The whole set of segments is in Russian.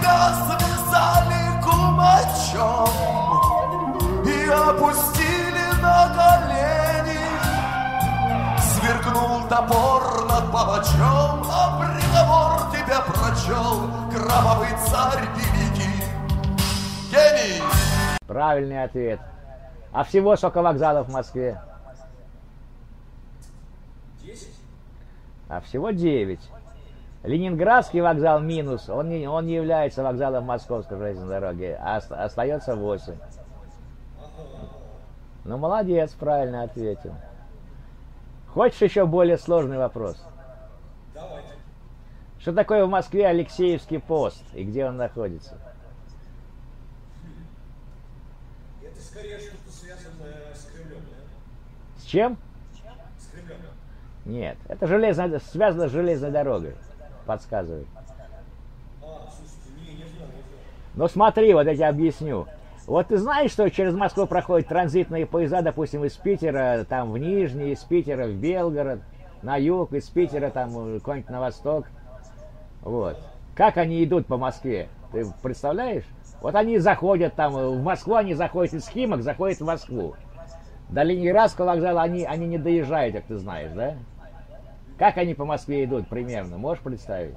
тебя связали кумачом и опустили на колени. Сверкнул топор над палачом, а приговор тебе прочел кровавый царь великий. Гений! Правильный ответ. А всего сколько вокзалов в Москве? 10? А всего 9. Ленинградский вокзал минус, он не является вокзалом Московской железной дороги, а остается 8. Ну, молодец, правильно ответил. Хочешь еще более сложный вопрос? Давайте. Что такое в Москве Алексеевский пост и где он находится? Это скорее что-то связанное с Кремлем, да? С чем? С Кремлем. Нет, это связано с железной дорогой, подсказывает. Слушайте, не знаю. Ну смотри, вот я тебе объясню. Вот ты знаешь, что через Москву проходят транзитные поезда, допустим, из Питера там в Нижний, из Питера в Белгород, на юг, из Питера там куда-нибудь на восток. Вот. Как они идут по Москве? Ты представляешь? Вот они заходят там, в Москву они заходят из Химок, заходят в Москву. До Ленинградского вокзала они не доезжают, как ты знаешь, да? Как они по Москве идут примерно? Можешь представить?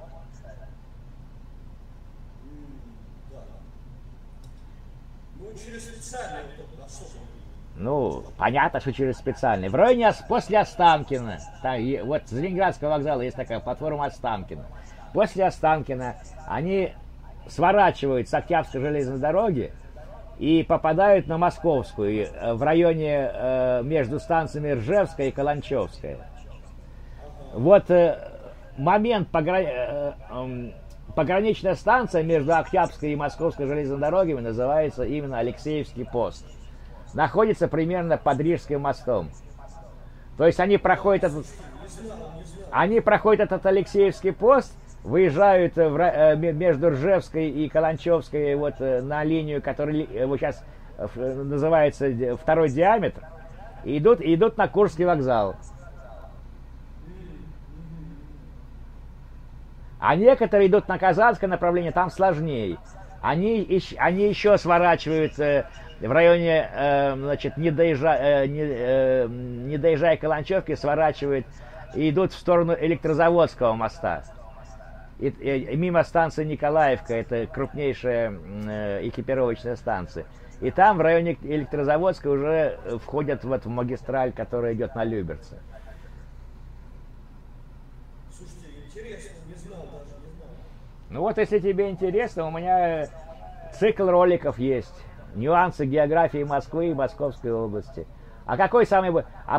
Ну, через специальный вот особый. Ну, понятно, что через специальный. В районе после Останкина, там, вот с Ленинградского вокзала есть такая платформа Останкина. После Останкина они сворачивают с Октябрьской железной дороги и попадают на Московскую, в районе между станциями Ржевская и Каланчевская. Вот момент пограничная станция между Октябрьской и Московской железной дорогами называется именно Алексеевский пост. Находится примерно под Рижским мостом. То есть они проходят этот Алексеевский пост, выезжают между Ржевской и Каланчевской вот, на линию, которая сейчас называется второй диаметр, и идут на Курский вокзал. А некоторые идут на Казанское направление, там сложнее. Они еще сворачивают в районе, значит, не доезжая Каланчевки, сворачивают и идут в сторону Электрозаводского моста. И мимо станции Николаевка, это крупнейшая экипировочная станция. И там в районе Электрозаводской уже входят вот в магистраль, которая идет на Люберцы. Слушайте, интересно, не знал даже, не знал. Ну вот, если тебе интересно, у меня цикл роликов есть. Нюансы географии Москвы и Московской области. А какой самый...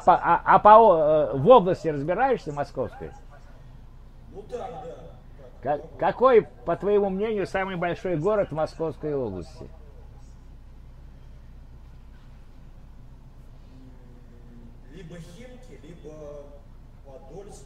в области разбираешься Московской? Ну так, да. Какой, по твоему мнению, самый большой город в Московской области? Либо Химки, либо Подольск.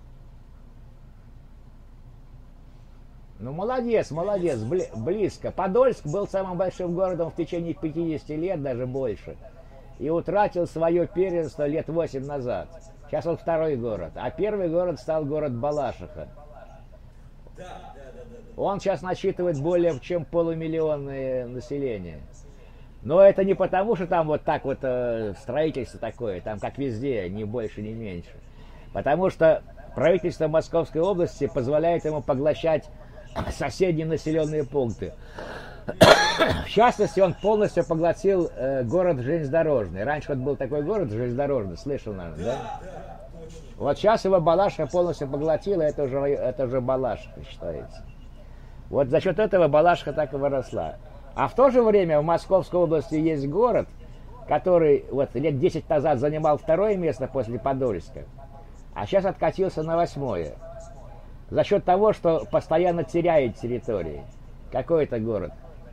Ну, молодец, близко. Подольск был самым большим городом в течение 50 лет, даже больше. И утратил свое первенство лет 8 назад. Сейчас он второй город. А первый город стал город Балашиха. Да. Он сейчас насчитывает более чем полумиллионное население. Но это не потому, что там вот так вот строительство такое, там как везде, ни больше, ни меньше. Потому что правительство Московской области позволяет ему поглощать соседние населенные пункты. В частности, он полностью поглотил город железнодорожный. Раньше вот был такой город железнодорожный, слышал, наверное, да? Да, точно. Вот сейчас его Балашиха полностью поглотила, это уже Балашиха считается. Вот за счет этого Балашиха так и выросла. А в то же время в Московской области есть город, который вот лет 10 назад занимал второе место после Подольска, а сейчас откатился на 8-е. За счет того, что постоянно теряет территории. Какой это город?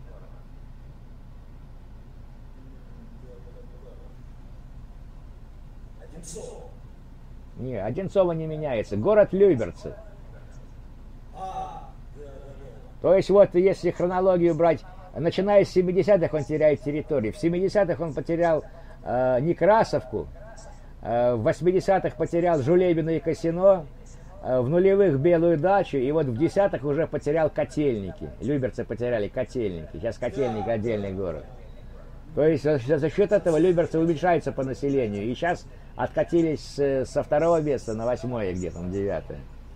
Одинцово. Не, Одинцово не меняется. Город Люберцы. Да. То есть вот если хронологию брать, начиная с 70-х он теряет территории. В 70-х он потерял Некрасовку, в 80-х потерял Жулебино и Косино, в нулевых белую дачу, и вот в десятых уже потерял Котельники. Люберцы потеряли Котельники. Сейчас Котельники отдельный город. То есть за счет этого Люберцы уменьшаются по населению. И сейчас откатились со второго места на 8-е где-то, на 9-е.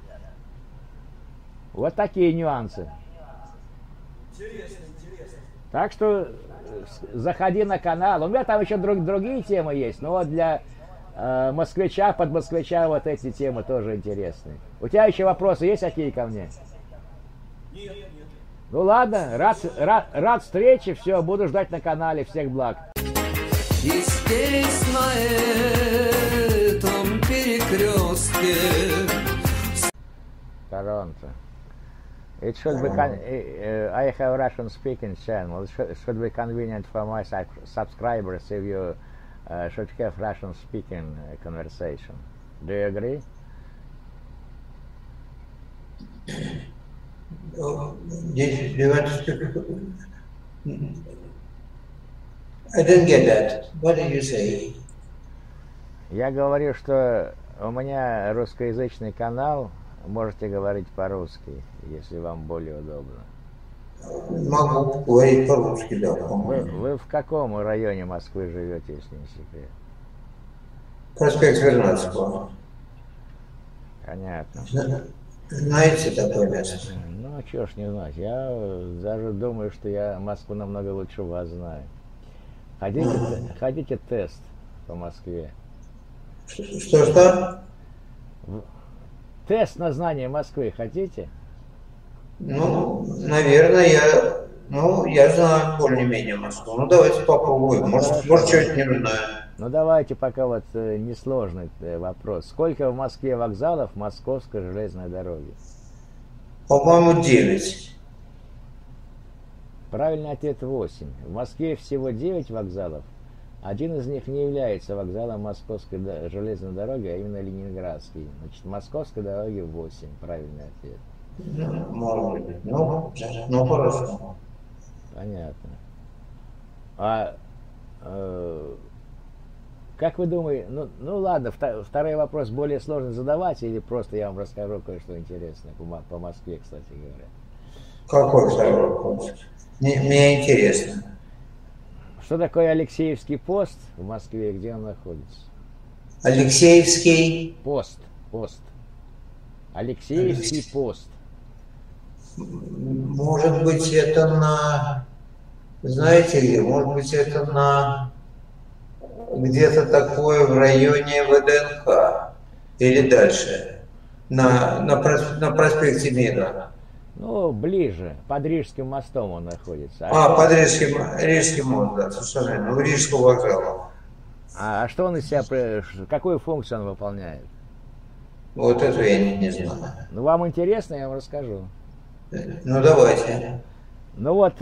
Вот такие нюансы. Интересно, интересно. Так что заходи на канал. У меня там еще другие темы есть, но вот для москвича, под москвича вот эти темы тоже интересные. У тебя еще вопросы есть какие ко мне? Нет, нет. Ну ладно, рад встрече, все, буду ждать на канале, всех благ. И здесь, на этом перекрестке. Toronto. It should be I have a Russian speaking channel. It should be convenient for my subscribers if you should have Russian speaking conversation. Do you agree? Do you want to speak? I didn't get that. What did you say? Я говорю, что у меня русскоязычный канал, можете говорить по-русски, если вам более удобно. Могу говорить по-русски, да. Вы в каком районе Москвы живете, если не секрет? Проспект Вернадского. Понятно. Знаете такое место? Ну, чего ж не знать. Я даже думаю, что я Москву намного лучше вас знаю. Хотите тест по Москве? Что? Тест на знание Москвы хотите? Ну, наверное, я знаю более-менее Москву. Ну, давайте попробуем. Может, что-нибудь не знаю. Ну, давайте пока вот несложный вопрос. Сколько в Москве вокзалов Московской железной дороги? По-моему, 9. Правильный ответ 8. В Москве всего 9 вокзалов. Один из них не является вокзалом Московской железной дороги, а именно Ленинградский. Значит, Московской дороги 8. Правильный ответ. Ну, может быть. Ну, хорошо. Понятно. Как вы думаете, ну ладно, второй вопрос более сложно задавать, или просто я вам расскажу кое-что интересное по Москве, кстати говоря. Какой второй вопрос? Мне интересно. Что такое Алексеевский пост в Москве, где он находится? Алексеевский? Пост. Алексеевский пост. Может быть, это знаете ли, может быть, это где-то такое в районе ВДНХ или дальше, на проспекте Мира. Ну, ближе, под Рижским мостом он находится. Под Рижским мостом, да, совершенно верно, у Рижского вокзала. А что он из себя, какую функцию он выполняет? Вот это я не знаю. Ну, вам интересно, я вам расскажу. Ну, давайте. Ну вот,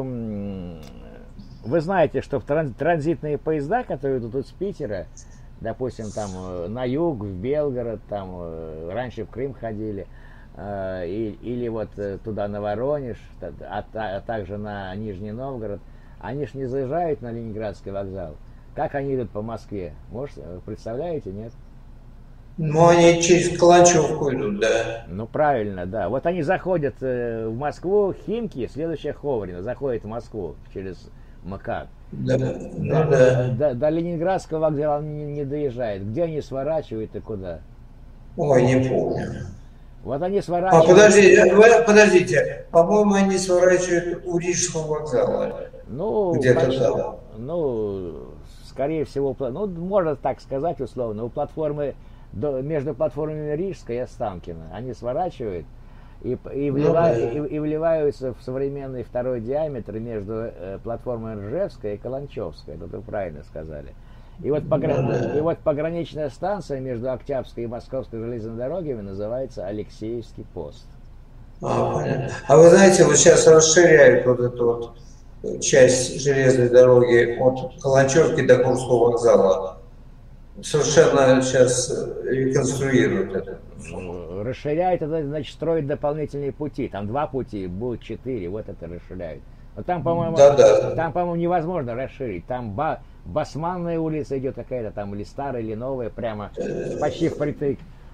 вы знаете, что транзитные поезда, которые идут из Питера, допустим, там на юг, в Белгород, там раньше в Крым ходили, или вот туда на Воронеж, а также на Нижний Новгород, они ж не заезжают на Ленинградский вокзал. Как они идут по Москве? Может, представляете, нет? Ну, они через Каланчевку идут, да. Ну, правильно, да. Вот они заходят в Москву, Химки, следующая Ховрина, заходит в Москву через МКАД. Да. До Ленинградского вокзала не доезжает. Где они сворачивают и куда? Ой, не помню. Вот они сворачивают. Подождите. По-моему, они сворачивают у Рижского вокзала. Ну, где-то там. Ну, скорее всего, ну, можно так сказать условно, у платформы, между платформами Рижская и Останкино, они сворачивают и вливаются в современный второй диаметр между платформой Ржевская и Каланчевская, это вы правильно сказали. И вот пограничная станция между Октябрьской и Московской железной дорогами называется Алексеевский пост. Понятно. А вы знаете, вот сейчас расширяют вот эту вот часть железной дороги от Каланчевки до Курского вокзала. Совершенно сейчас реконструируют это. Расширяют, это значит строят дополнительные пути. Там 2 пути, будет 4, вот это расширяют. Но там, по-моему, невозможно расширить. Там Басманная улица идет какая-то там, или старая, или новая, прямо почти впритык.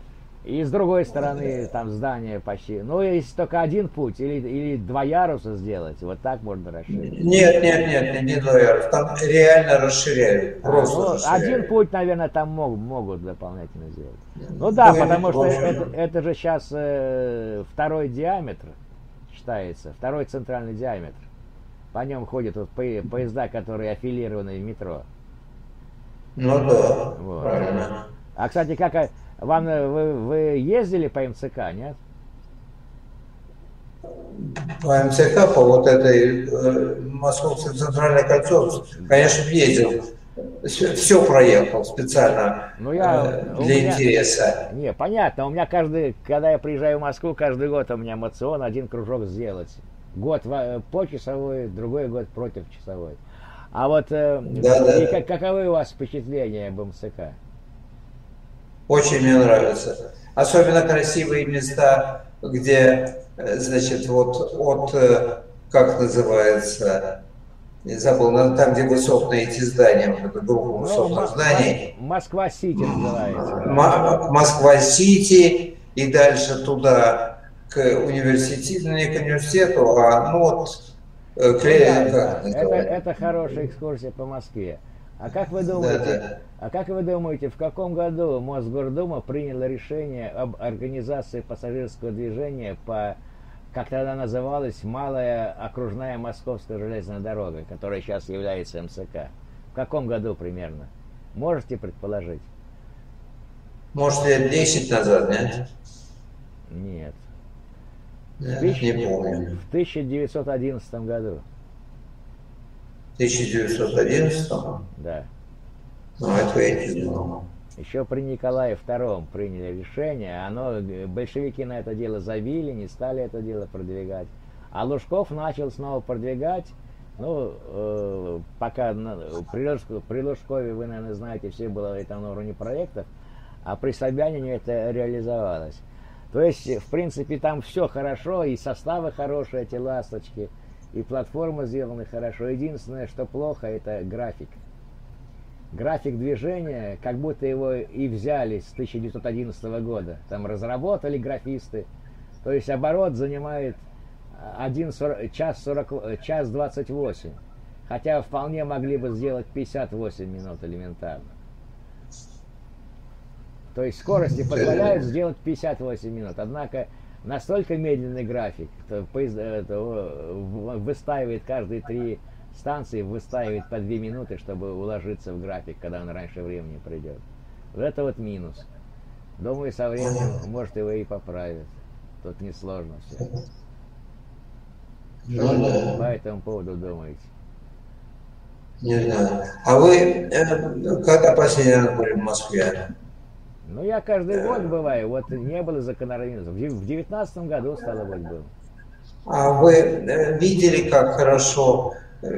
И с другой стороны, там здание почти. Ну, если только один путь, или два яруса сделать, вот так можно расширить. Нет, не два яруса. Там реально расширяют. Просто Ну, расширяют. один путь, наверное, там могут дополнительно сделать. Ну да, потому что это же сейчас второй диаметр считается, второй центральный диаметр. По нем ходят вот поезда, которые аффилированы в метро. Ну да, Вот. правильно. А, кстати, вы ездили по МЦК, нет? По МЦК, по вот этой Московской центральной кольцо, конечно, ездил. Все проехал специально Ну, для интереса. Не, понятно. У меня когда я приезжаю в Москву, каждый год у меня моцион один кружок сделать. Год по часовой, другой год против часовой. А вот каковы у вас впечатления об МЦК? Очень мне нравится. Особенно красивые места, где, значит, как называется, не забыл, там, где высотные эти здания, вот эта группа высотных зданий. Москва-Сити называется. Москва-Сити и дальше туда, к университету, не к университету, Это хорошая экскурсия по Москве. А как вы думаете, в каком году Мосгордума приняла решение об организации пассажирского движения как тогда называлась, Малая окружная Московская железная дорога, которая сейчас является МЦК? В каком году примерно? Можете предположить? Может, лет 10 назад, нет? Нет. Не помню. В 1911 году. В 1911? Да. Ну, это я не знал. Еще при Николае II приняли решение, большевики на это дело забили, не стали это дело продвигать. А Лужков начал снова продвигать, пока при Лужкове, вы, наверное, знаете, все было это на уровне проектов, а при Собянине это реализовалось. То есть, в принципе, там все хорошо, и составы хорошие, эти ласточки, и платформы сделаны хорошо. Единственное, что плохо, это график. График движения, как будто его и взяли с 1911 года. Там разработали графисты. То есть оборот занимает час 28. Хотя вполне могли бы сделать 58 минут элементарно. То есть скорости позволяют сделать 58 минут. Однако настолько медленный график, выстаивает каждые 3 станции, выстаивает по 2 минуты, чтобы уложиться в график, когда он раньше времени придет. Вот это вот минус. Думаю, со временем, может, его и поправят. Тут несложно все. Что по этому поводу думаете? Не знаю. А вы когда последний раз были в Москве? Ну, я каждый год бываю. Вот не было из-за коронавируса. В 2019 году, стало быть, был. А вы видели, как хорошо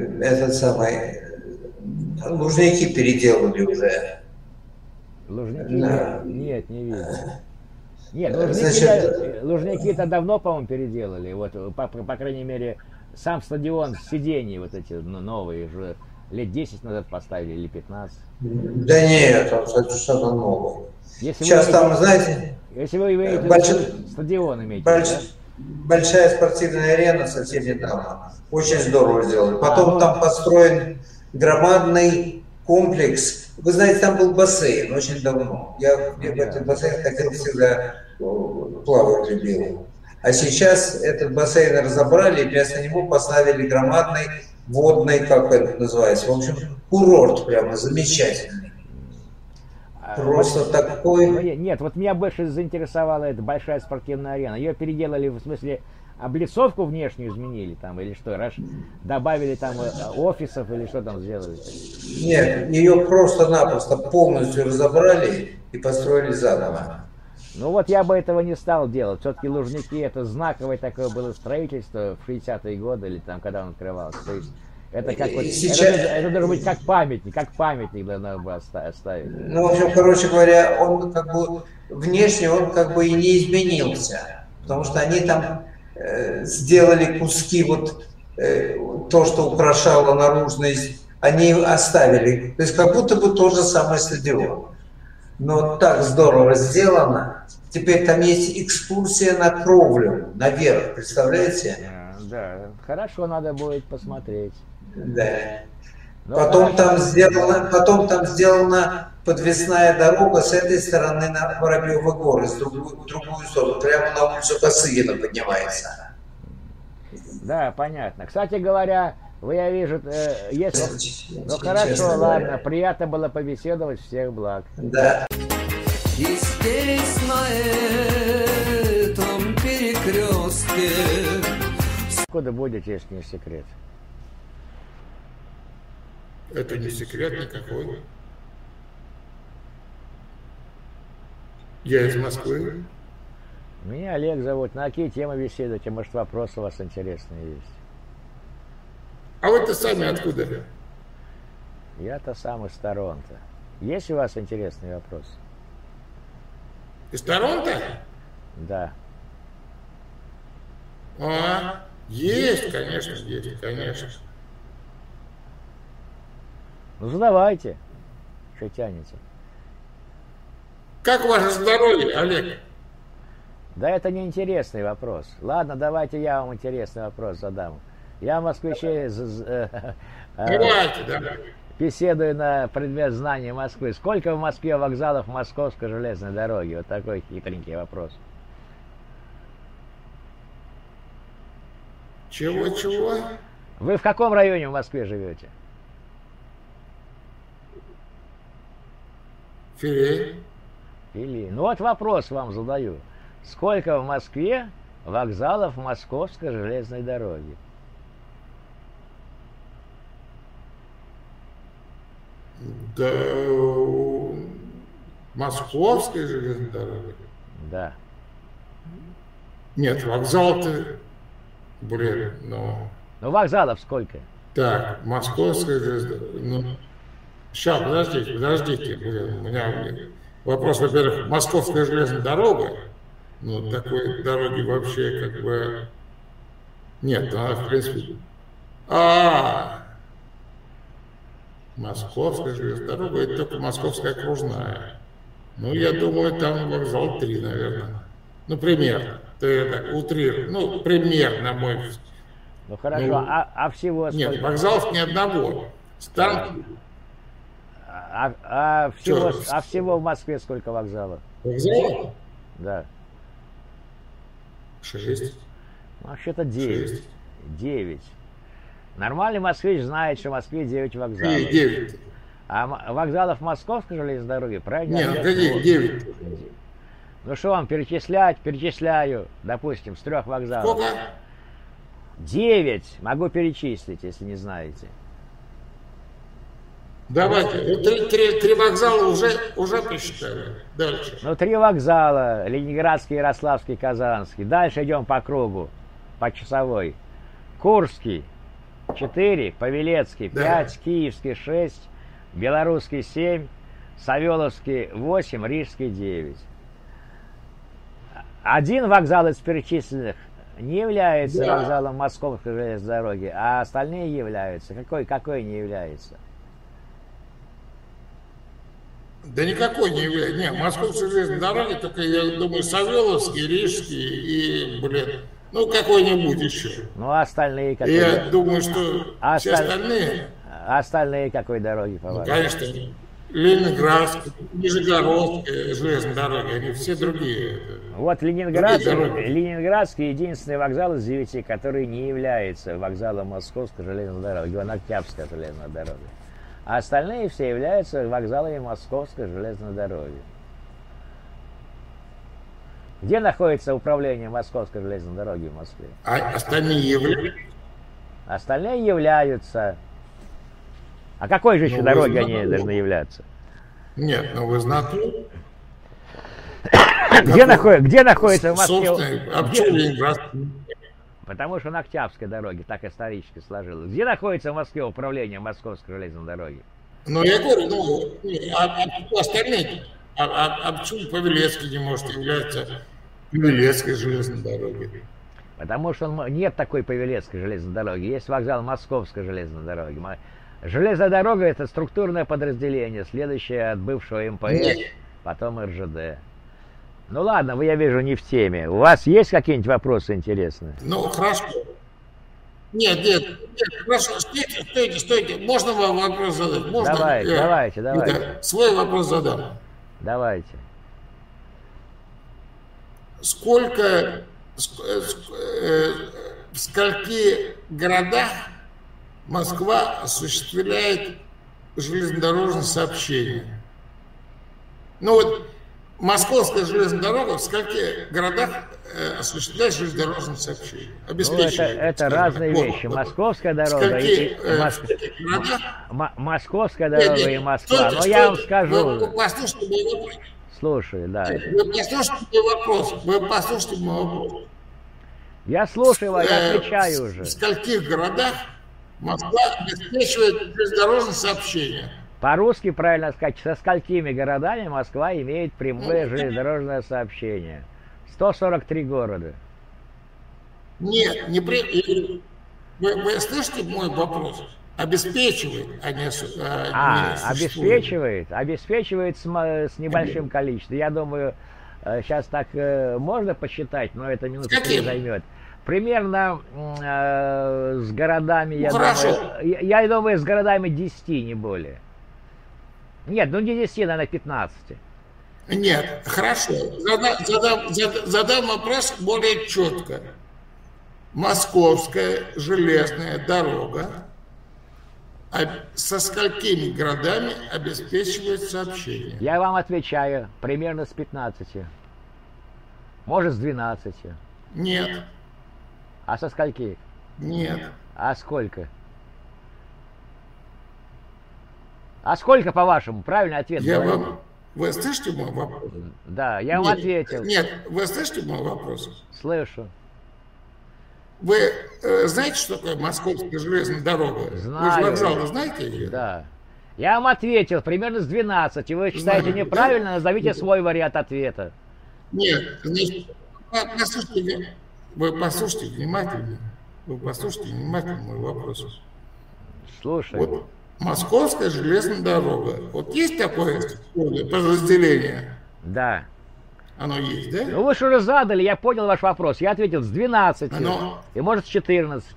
Лужники переделали уже? Лужники? Да. Нет, не видел. Нет, Лужники это давно, по-моему, переделали. Вот, по крайней мере, сам стадион сидений вот эти новые уже лет 10 назад поставили или 15. Да нет, это что-то новое. Сейчас там, знаете, если вы имеете стадион, большая спортивная арена совсем недавно. Очень здорово сделали. Потом там построен громадный комплекс. Вы знаете, там был бассейн очень давно. Я в этот бассейн хотел всегда плавать, любил. А сейчас этот бассейн разобрали, и вместо него поставили громадный водный, как это называется, в общем, курорт прямо замечательный. Просто вот, такой... Нет, вот меня больше заинтересовала эта большая спортивная арена. Ее переделали, в смысле, облицовку внешнюю изменили там или что? Добавили там офисов или что там сделали? Нет, ее просто-напросто полностью разобрали и построили заново. Ну вот я бы этого не стал делать. Все-таки Лужники это знаковое такое было строительство в 60-е годы или там, когда он открывался. То есть это как вот, это должно быть как памятник надо было оставить. Ну, в общем, короче говоря, он как бы внешне он как бы и не изменился, потому что они там сделали куски вот то, что украшало наружность, они оставили. То есть как будто бы тот же самый стадион. но так здорово сделано. Теперь там есть экскурсия на кровлю, наверх, представляете? Да, хорошо, надо будет посмотреть. Да. Ну, Потом там сделана подвесная дорога с этой стороны на Воробьевы горы, с другую сторону, прямо на улицу Косыгина поднимается. Да, понятно. Кстати говоря, я вижу, если... Ну хорошо, Честно ладно, говоря. приятно было побеседовать, всех благ. Да. И здесь на этом перекрестке Откуда будете, если не секрет? Это не секрет никакой. Я из Москвы. Меня Олег зовут. На какие темы беседуете? Может, вопросы у вас интересные есть? А вы-то сами откуда? Я-то сам из Торонто. Есть у вас интересный вопрос? Из Торонто? Да. Есть, конечно. Ну, задавайте. Что тянете? Как ваше здоровье, Олег? Да это не интересный вопрос. Ладно, давайте я вам интересный вопрос задам. Я москвичей Давайте, да. беседую на предмет знания Москвы. Сколько в Москве вокзалов Московской железной дороги? Вот такой хитренький вопрос. Чего? Вы в каком районе в Москве живете? Филей. Или... Ну вот вопрос вам задаю. Сколько в Москве вокзалов Московской железной дороги? Да, Московской железной дороги. Да. Нет, вокзал-то, ну... Ну вокзалов сколько? Так, Московская железная дорога. Ну, сейчас, подождите, у меня вопрос, во-первых, Московская железная дорога, ну, такой дороги вообще как бы нет, она, в принципе... Московская железная дорога, это только Московская окружная. Ну, я думаю, там вокзал 3, наверное. Ну, примерно. То я так утрирую. Ну, примерно мой... Ну хорошо, Ну, а всего сколько? Нет, вокзалов ни одного. Станки. Всего в Москве сколько вокзалов? Вокзалов? Да. 6. Ну, вообще-то 9. 9. Нормальный москвич знает, что в Москве 9 вокзалов. 9. А вокзалов Московской железной дороги, правильно? Нет, погоди, 9. Ну что вам перечислять? Перечисляю. Допустим, с 3 вокзалов. Сколько? 9. Могу перечислить, если не знаете. Давайте. Ну, 3 вокзала уже посчитали. Дальше. Ну, 3 вокзала. Ленинградский, Ярославский, Казанский. Дальше идем по кругу. По часовой. Курский. 4. Павелецкий. 5. Киевский. 6. Белорусский. 7. Савеловский. 8. Рижский. 9. Один вокзал из перечисленных не является вокзалом Московской железной дороги, а остальные являются. Какой не является? Да никакой не является. Нет, Московской железной дороги, только, я думаю, Савеловский, Рижский и, ну, какой-нибудь еще. Ну, а остальные какой? Я думаю, что все остальные... А остальные какой дороги, по-вашему? Конечно, Ленинградская, Нижегородская железная дорога, они все другие. Вот Ленинградский единственный вокзал из 9, который не является вокзалом Московской железной дороги, он Октябрьская железная дорога. А остальные все являются вокзалами Московской железной дороги. Где находится управление Московской железной дороги в Москве? А остальные являются? Остальные являются. А какой же еще дороги они должны являться? Нет, ну вы знаете. Где находится в Москве? Ленинград. Потому что на Октябрьской дороге, так исторически сложилось. Где находится в Москве управление Московской железной дороги? Ну, я говорю, остальные. Почему Павелецкий не может являться Павелецкой железной дорогой? Потому что нет такой Павелецкой железной дороги. Есть вокзал Московской железной дороги. Железная дорога – это структурное подразделение, следующее от бывшего МПС. потом РЖД. Ну ладно, вы, я вижу, не в теме. У вас есть какие-нибудь вопросы интересные? Ну, хорошо. Нет, хорошо, стойте. Можно вам вопрос задать? Можно? Давайте. Да, свой вопрос задам. Давайте. В скольки городах Москва осуществляет железнодорожное сообщение? Ну вот, Московская железная дорога в скольких городах осуществляет железнодорожное сообщение? Обеспечивает. Ну, это разные вещи. Московская дорога и Московская дорога и Москва. Но я вам скажу. Послушайте мой вопрос. Слушай, да. Вы послушайте мой вопрос. Я слушаю вас, я отвечаю уже. В скольких городах Москва обеспечивает железнодорожное сообщение? По-русски правильно сказать, со сколькими городами Москва имеет прямое железнодорожное сообщение? 143 города. Нет, вы слышите мой вопрос? Обеспечивает, а не обеспечивает? Обеспечивает с небольшим количеством. Я думаю, сейчас так можно посчитать, но это минуту не займет. Примерно с городами, я думаю, с городами 10, не более. Нет, ну не 10, наверное, 15. Нет, хорошо. Задам вопрос более четко. Московская железная дорога со сколькими городами обеспечивает сообщение? Я вам отвечаю, примерно с 15. Может, с 12. Нет. А со скольки? Нет. А сколько? А сколько, по-вашему? Правильный ответ. Вы слышите мой вопрос? Да, я вам ответил. Нет, вы слышите мой вопрос? Слышу. Вы знаете, что такое Московская железная дорога? Знаю. Вы же вокзал, знаете ее? Да. Я вам ответил, примерно с 12. Вы считаете неправильно, назовите свой вариант ответа. Нет, значит, вы послушайте внимательно. Вы послушайте внимательно мой вопрос. Слушай. Вот Московская железная дорога. Вот есть такое подразделение? Да. Оно есть, да? Ну вы же уже задали, я понял ваш вопрос. Я ответил с 12. И может с 14.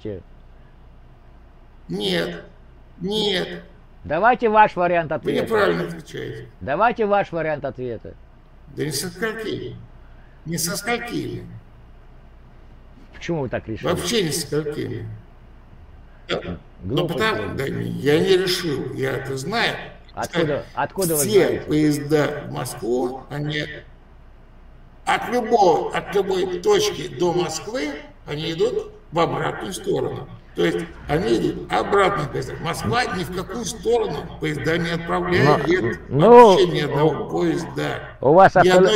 Нет. Давайте ваш вариант ответа. Вы неправильно отвечаете. Давайте ваш вариант ответа. Да не со сколькими. Не со сколькими. Почему вы так решили? Вообще не со сколькими. Ну потому, да, я не решил, я это знаю. Откуда вы все знаете? Поезда в Москву, они от любой точки до Москвы, они идут в обратную сторону. То есть они идут обратно. То есть Москва ни в какую сторону поезда не отправляет. Вообще ни одного поезда. У вас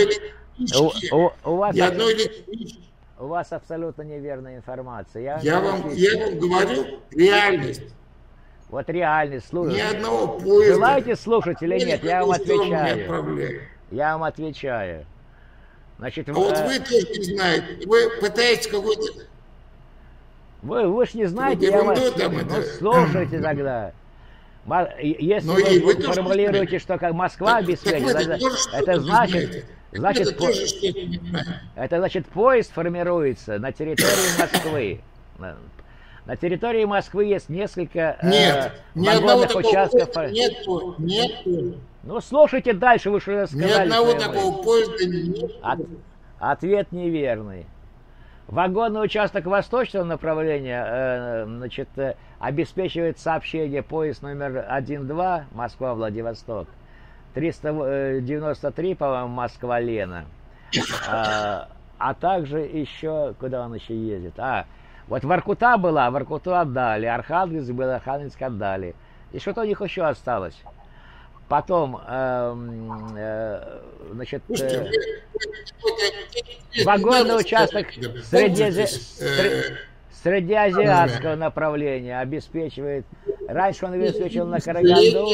У вас абсолютно неверная информация. Я вам говорю реальность. Вот реальность, слушайте. Ни одного поезда. Желаете слушать или нет? Я вам отвечаю. Я вам отвечаю. Значит, вот вы тоже не знаете. Вы пытаетесь какой-то... Вы ж не знаете, я вас... Ну, слушайте тогда. Если вы формулируете, что как Москва обеспечивает, это значит... Это значит, поезд формируется на территории Москвы. На территории Москвы есть несколько вагонных участков. Нету. Ну, слушайте дальше, вы что сказали. Ни одного такого поезда нет. Ответ неверный. Вагонный участок восточного направления обеспечивает сообщение поезд номер 1-2 Москва-Владивосток. 393, по-моему, Москва-Лена. А также еще, куда он еще ездит? Вот Воркута была, Воркуту отдали, Архангельск был, Архангельск отдали. И что-то у них еще осталось. Потом, значит, вагонный участок среднеазиатского направления обеспечивает. Раньше он обеспечивал на Караганду.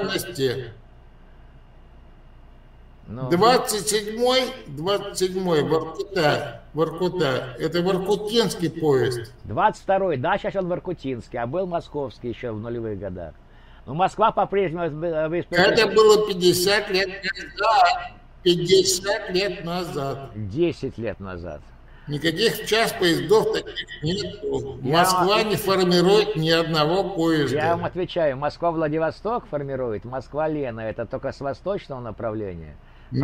27-й Воркута. Это воркутинский поезд. 22-й, да, сейчас он воркутинский, а был московский еще в нулевых годах. Но Москва по-прежнему обеспечивает... Это было 50 лет назад. 50 лет назад. 10 лет назад. Никаких сейчас поездов таких нет. Москва не формирует ни одного поезда. Я вам отвечаю, Москва-Владивосток формирует, Москва-Лена, это только с восточного направления.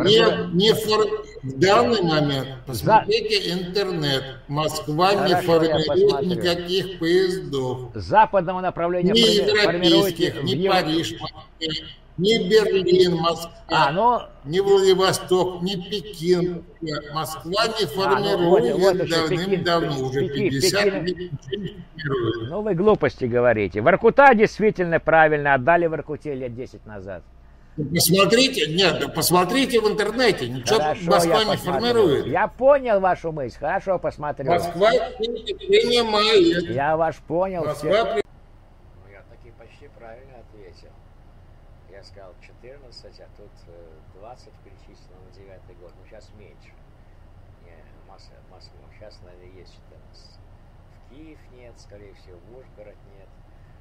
В данный момент, посмотрите интернет, Москва не формирует никаких поездов. С западного направления ни европейских, ни Париж, ни Берлин, Москва, ни Владивосток, ни Пекин. Москва не формирует давным-давно, уже 50 лет. Ну вы глупости говорите. Воркута действительно правильно отдали Воркуте лет 10 назад. Посмотрите в интернете, ничего Москва не формирует. Я понял вашу мысль, хорошо, посмотрю. Москва принимает. Я ваш понял. Москва... Я таки почти правильно ответил. Я сказал 14, а тут 20 перечислено на 9-й год. Ну сейчас меньше. Москва. Сейчас, наверное, есть 14. В Киев нет, скорее всего, в Ужгород нет.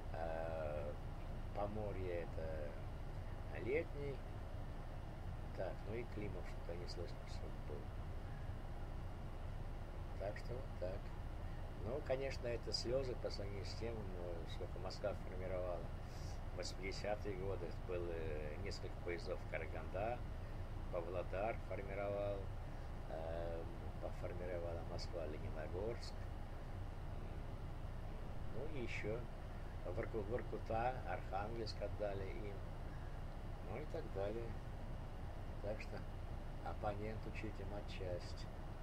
Поморье это летний. Так, ну и Климов, что-то не слышно, что был. Так что вот так. Ну, конечно, это слезы по сравнению с тем, сколько Москва формировала. В 80-е годы было несколько поездов Караганда, Павлодар формировала Москва, Лениногорск. Ну и еще Воркута, Архангельск отдали им. Ну и так далее. Так что оппонент учите матчасть.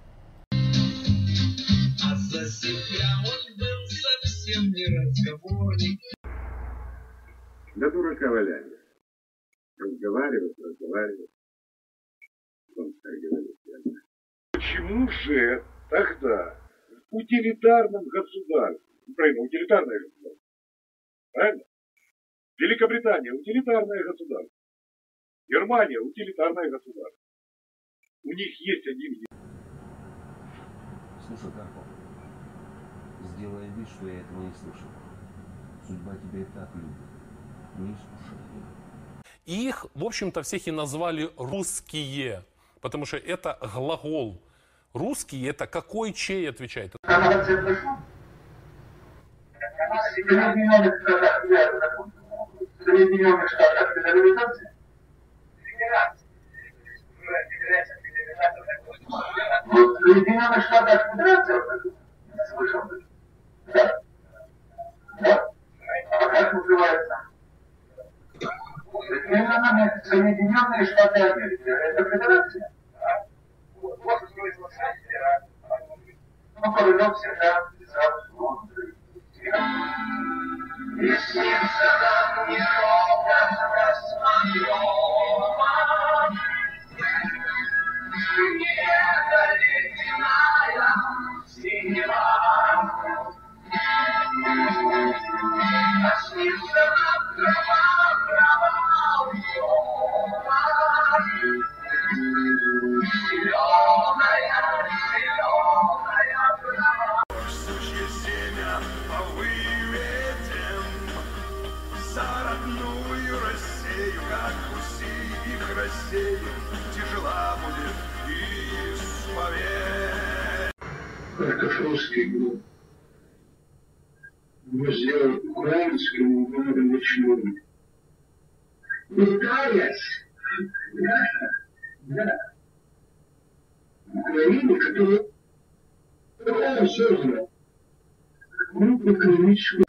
А за себя он был совсем не разговорник. Да дурака валяли. Разговаривать. Он так говорит. Почему же тогда в утилитарном государстве, Украина утилитарное государство, правильно? Великобритания утилитарное государство. Германия утилитарное государство. У них есть один... Слушай, Карпов, сделай вид, что я этого не слышал. Судьба тебя и так любит. Не искушай. Их, в общем-то, всех и назвали русские, потому что это глагол. Русские это какой, чей отвечает? Соединенных Штатах Федерализации? В Соединенных Штатах Федерации? Слышал? Да? Да? А как называется? Соединенные Штаты Америки. Это федерация? Вот смысл федерации. Ну, Королев всегда писал. И снится нам не образ моего, не ледяная синева. А снится нам трава зеленая трава. Сучье семя выведем за родную Россию, как уси их рассеем, тяжела будет исповедь. Картофельский гроб мы сделали украинскому городу Чуме. Пытаясь, да, Украине, которая создана группу экономическую